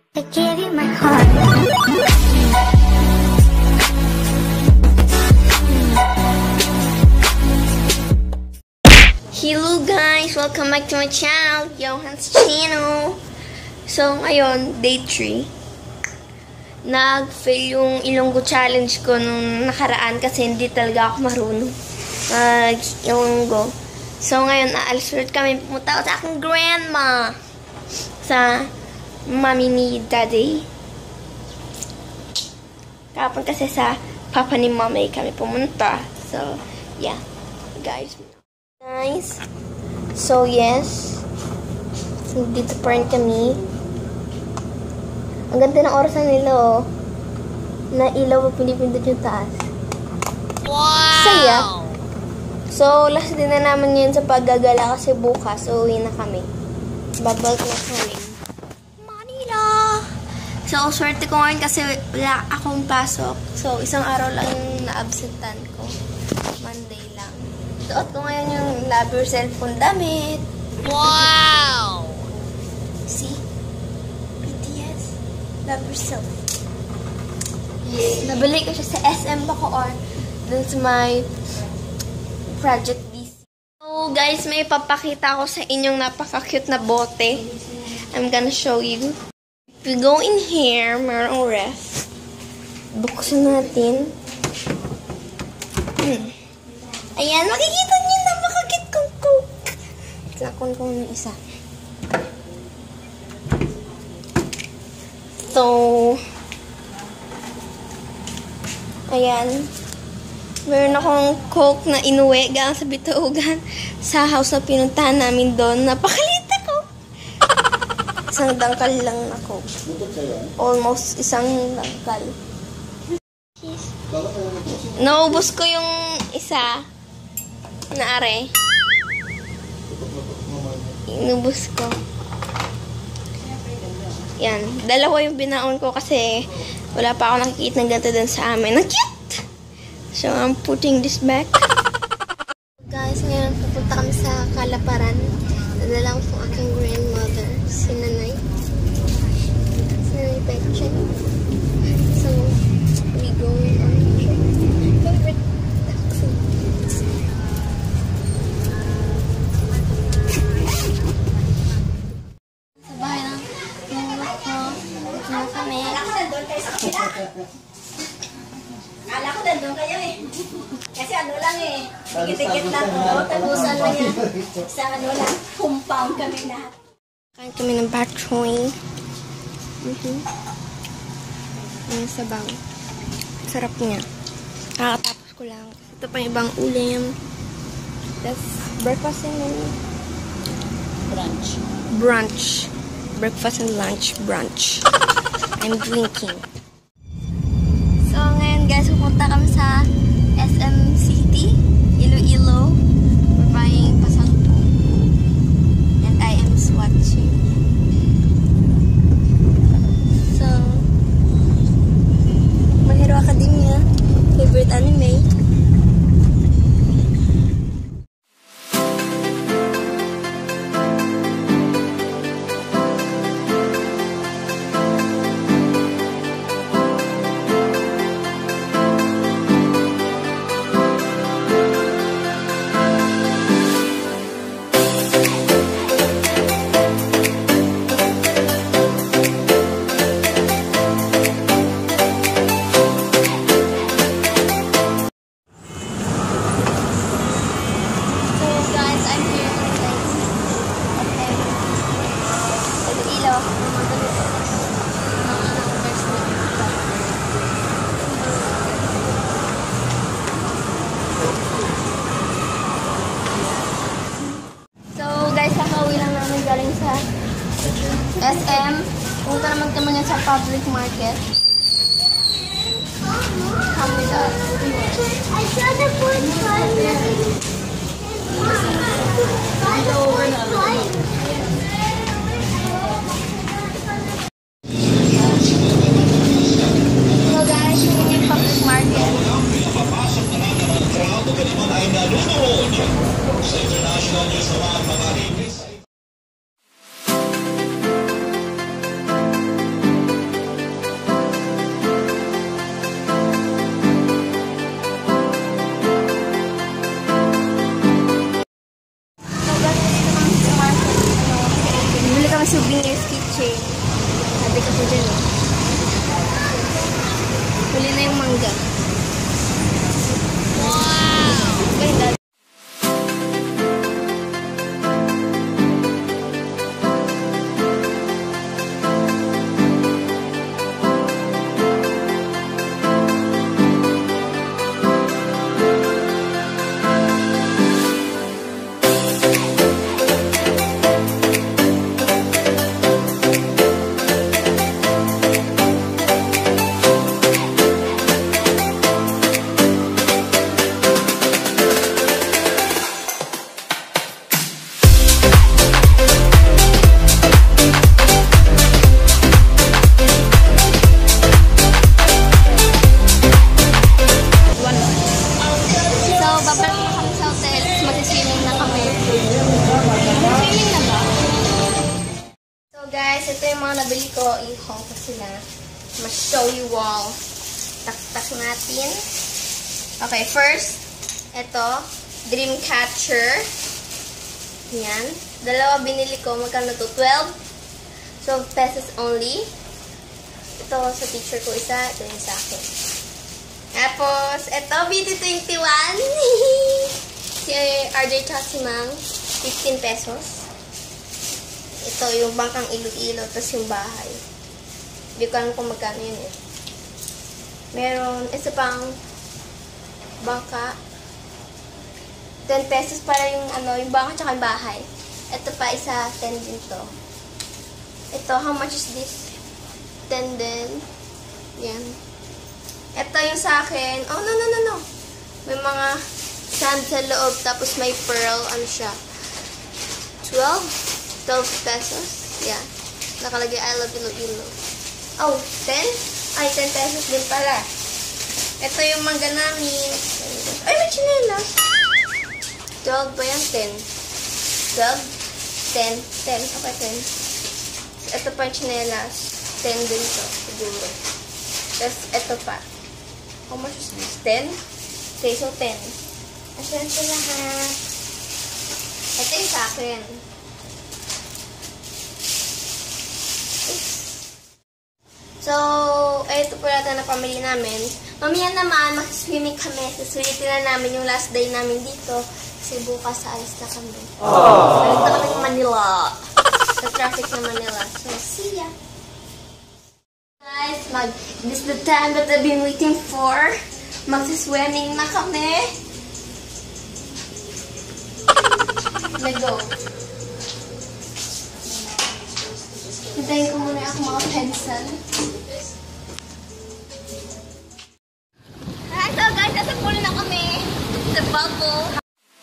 I gave you my heart. Hello guys! Welcome back to my channel, Johan's channel. So ngayon, day 3. Nag-fail yung Ilonggo challenge ko nung nakaraan kasi hindi talaga ako marunong mag-Ilonggo. So ngayon, aalis ulit kami. Pumunta ako sa aking grandma. Sa mommy ni daddy. Kapag kasi sa papa ni mommy kami pumunta. So, yeah. Guys. So, yes. Dito pa rin kami. Ang ganda ng orasan nila, oh. Na ilaw pa pinipindot yung taas. Wow! Saya. So, last din na naman yun sa paggagala kasi bukas. So, uwi na kami. Babalik na kami. So, swerte ko ngayon kasi wala akong pasok. So, isang araw lang yung na-absentan ko. Monday lang. Suot ko ngayon yung love yourself kong damit. Wow! See? BTS. Love yourself. Yes. Nabili ko siya sa SM Bacoor. Dun sa my Project DC. So, guys, may papakita ko sa inyong napaka-cute na bote. I'm gonna show you. If we go in here, merong ref. Buksan natin. Ayan, makikita niyo na makakit kong coke. Lakon ko ng isa. So, ayan. Meron akong coke na inuwi galing sa Bitaugan sa house na pinuntahan namin doon. Napakalita ko. Isang dangkal lang na coke. Almost isang dangkal. Naubos ko yung isa na are. Inubos ko. Yan. Dalawa yung binaon ko kasi wala pa ako nakikita ng ganito dun sa amin. Ang cute! So, I'm putting this back. Guys, ngayon pupunta kami sa Kalaparan. Nadala ko po aking grandmother, si Nanay. Si Nanay Petchen. So, we going on favorite taxi. Sa bahay ng lolo ko. Ito na kami. Kala ko nandun kayo eh. Kasi ano lang eh. Dikit-dikit lang. Tagusan lang yan. Sa ano lang, compound kami lahat. Kain kami ng batchoy. Ang sabaw. Sarap niya. Kakatapos ko lang. Ito pa yung ibang ulam. That's breakfast and brunch. Breakfast and lunch, brunch. I'm drinking. So, ngayon guys, pupunta kami sa SM City, Iloilo. We're buying pasalubong. And I am swatching. So, My Hero Academia, favorite anime. Galing sa SM. Punta naman kami ngayon sa public market. Come with us. I saw the food So guys, yun yung public market. Napapasok na nga naman ang trabaho ka naman ay nanunood sa international news naman mga libre sa Kasi dyan eh. Huli na yung mangga. Wow! Ganda. Guys, ito yung mga nabili ko. I-haul ko sila. Ma-show you all. Tak-tak natin. Okay, first, ito, Dreamcatcher. Yan. Dalawa binili ko. Magkano to? 12 pesos only. Ito sa teacher ko isa. Ito yung sa akin. Tapos, ito, BT21. Si RJ tsaka si Mang. 15 pesos. Ito yung bangkang Iloilo, tapos yung bahay. Hindi ko alam kung magkano yun eh. Meron, isa pang bangka. 10 pesos para yung ano, yung bangka tsaka yung bahay. Ito pa isa, 10 din to. Ito, how much is this? 10 din. Yan. Ito yung sa akin. Oh, no. May mga sand sa loob, tapos may pearl, ano siya. 12 pesos. Yeah. Nakalagay I love Iloilo. Oh, 10? Ay, 10 pesos din pala. Ito yung mangga namin. Ay, may chinelas. 12 ba yan? 10. 12? 10. Okay, 10. Ito pa yung chinelas. 10 din to, siguro. Tapos, ito pa. How much is this? 10? Okay, so 10. Asan sa lahat? Ito yung sa akin. So, ito po natin na pamilya namin. Mamaya naman, mag-swimming kami. Susulitin na namin yung last day namin dito. Kasi bukas alis na kami. Balik na kami ng Manila. Sa traffic ng Manila. So, see ya! Guys, this is the time that I've been waiting for. Mag-swimming na kami. Let's go. Hintayin ko muna ako mga pencil. Alright, so guys, nasa pool na kami. Sa bubble.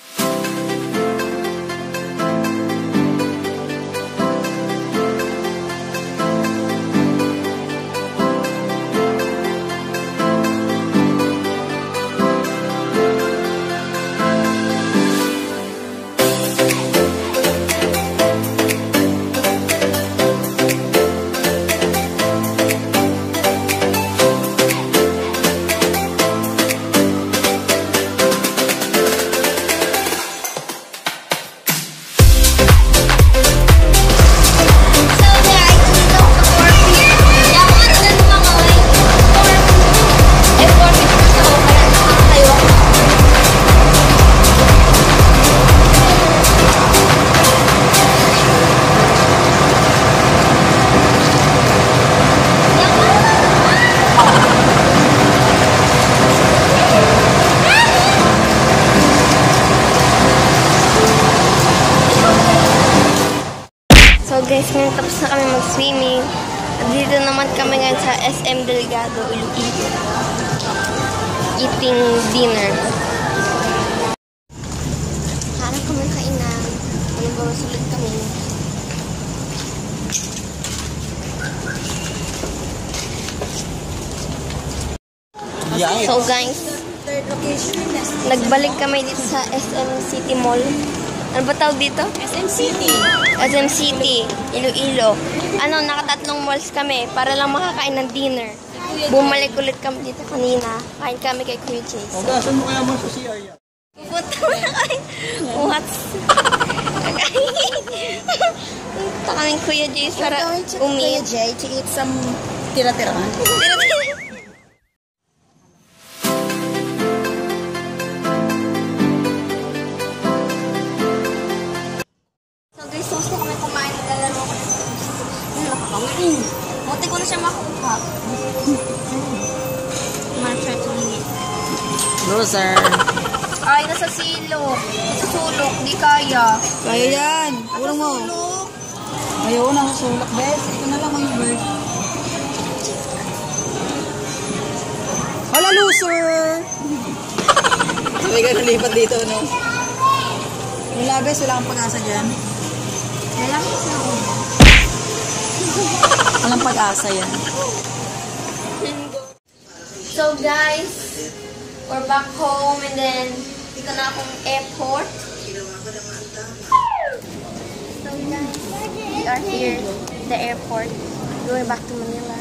So guys, ngayon tapos na kami mag-swimming. Dito naman kami ngayon sa SM Delgado, Iloilo. Eating dinner. Hanap kami kainan. Ano ba masulit kami? So guys, nagbalik kami dito sa SM City Mall. Ano ba tawag dito? SM City. SM City, Iloilo. Ano, nakatatlong malls kami para lang makakain ng dinner. Bumalik ulit kami dito kanina. Kain kami kay Kuya Chase. O, saan mo kaya mo sa CR yan? Pupunta na kami. What's... Punta kaming Kuya Jay para Kuya umiit. Jay to eat some tira-tirahan. So guys, gusto kami kumain. Naglalaro ko. Nakakawin. Buti ko na siya makuha. Try to eat. Loser. Ay, nasa silok. Nasa sulok. Di kaya. Kaya yan. Puro mo. Sulok. Ayaw na ako sulak, bes. Ito na lang yung bird. Hala, loser! Sabi ka nalipat dito, no? Wala, bes. Wala kang pag-asa dyan. Lalaki sa ako. Walang pag-asa yan. So guys, we're back home and then dito na akong airport. So guys, we are here at the airport. Going back to Manila.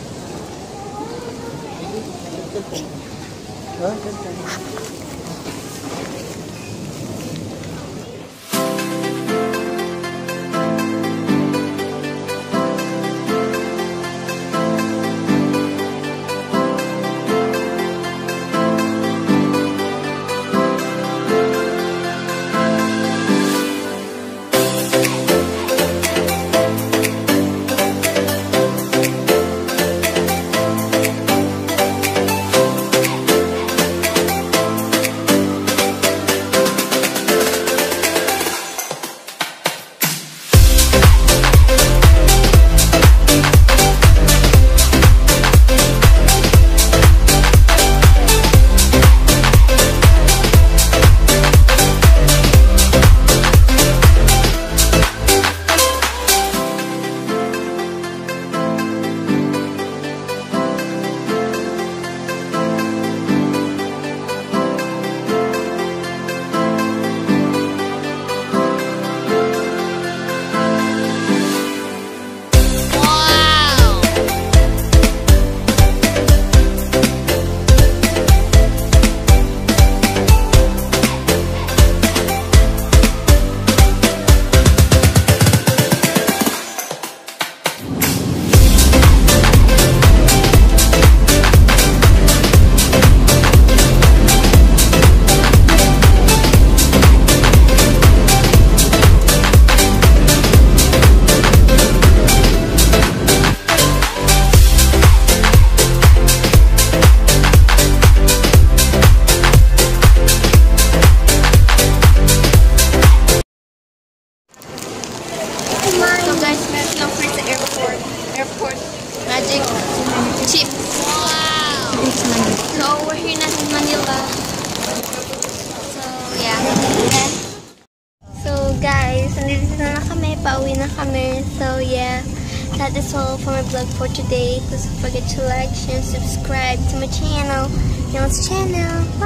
Airport Magic Chip. Wow! So, we're here na in Manila. So, yeah. So, guys, nandito na kami. Pauwi na kami. So, yeah. That is all for my vlog for today. Please don't forget to like, share, and subscribe to my channel. Neil's channel. Bye!